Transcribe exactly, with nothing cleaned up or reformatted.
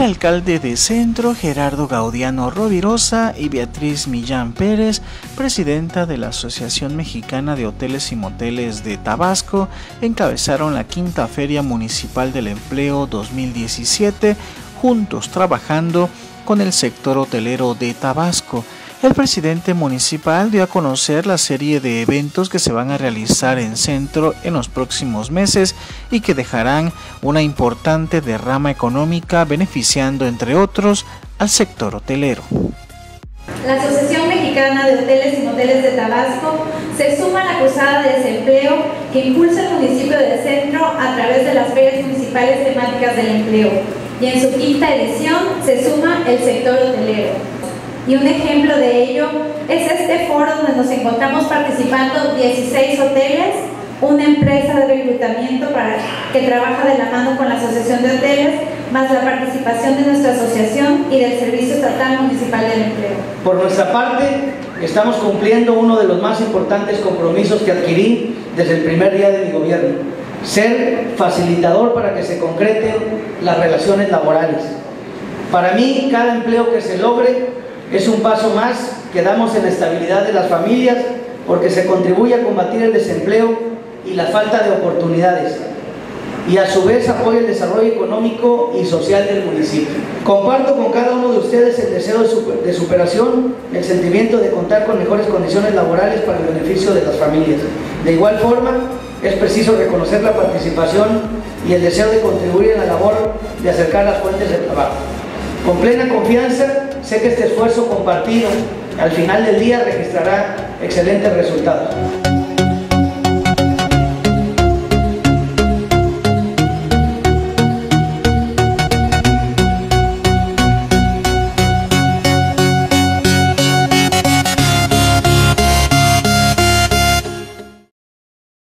alcalde de Centro, Gerardo Gaudiano Rovirosa, y Beatriz Millán Pérez, presidenta de la Asociación Mexicana de Hoteles y Moteles de Tabasco, encabezaron la quinta Feria Municipal del Empleo dos mil diecisiete, juntos trabajando con el sector hotelero de Tabasco. El presidente municipal dio a conocer la serie de eventos que se van a realizar en Centro en los próximos meses y que dejarán una importante derrama económica, beneficiando, entre otros, al sector hotelero. La Asociación Mexicana de Hoteles y Moteles de Tabasco se suma a la cruzada de desempleo que impulsa el municipio de Centro a través de las ferias municipales temáticas del empleo, y en su quinta edición se suma el sector hotelero. Y un ejemplo de ello es este foro donde nos encontramos participando dieciséis hoteles, una empresa de reclutamiento para, que trabaja de la mano con la Asociación de Hoteles, más la participación de nuestra asociación y del Servicio Estatal Municipal del Empleo. Por nuestra parte, estamos cumpliendo uno de los más importantes compromisos que adquirí desde el primer día de mi gobierno: ser facilitador para que se concreten las relaciones laborales. Para mí, cada empleo que se logre es un paso más que damos en la estabilidad de las familias, porque se contribuye a combatir el desempleo y la falta de oportunidades, y a su vez apoya el desarrollo económico y social del municipio. Comparto con cada uno de ustedes el deseo de, super, de superación, el sentimiento de contar con mejores condiciones laborales para el beneficio de las familias. De igual forma, es preciso reconocer la participación y el deseo de contribuir en la labor de acercar las fuentes de trabajo. Con plena confianza, sé que este esfuerzo compartido al final del día registrará excelentes resultados.